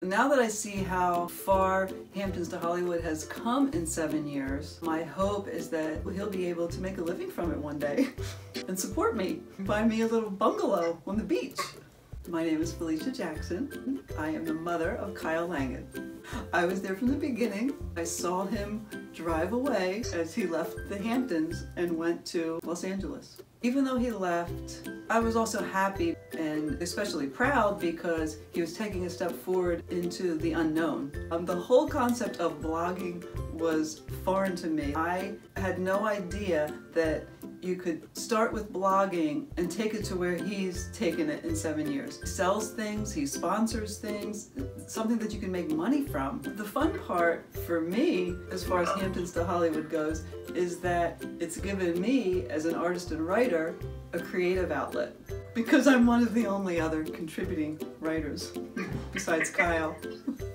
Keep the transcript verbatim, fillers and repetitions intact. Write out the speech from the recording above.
Now that I see how far Hamptons to Hollywood has come in seven years, my hope is that he'll be able to make a living from it one day and support me and buy me a little bungalow on the beach. My name is Felicia Jackson. I am the mother of Kyle Langan. I was there from the beginning. I saw him drive away as he left the Hamptons and went to Los Angeles. Even though he left, I was also happy and especially proud because he was taking a step forward into the unknown. Um, the whole concept of blogging was foreign to me. I had no idea that you could start with blogging and take it to where he's taken it in seven years. He sells things, he sponsors things, something that you can make money from. The fun part for me, as far as Hamptons to Hollywood goes, is that it's given me, as an artist and writer, a creative outlet. Because I'm one of the only other contributing writers, besides Kyle.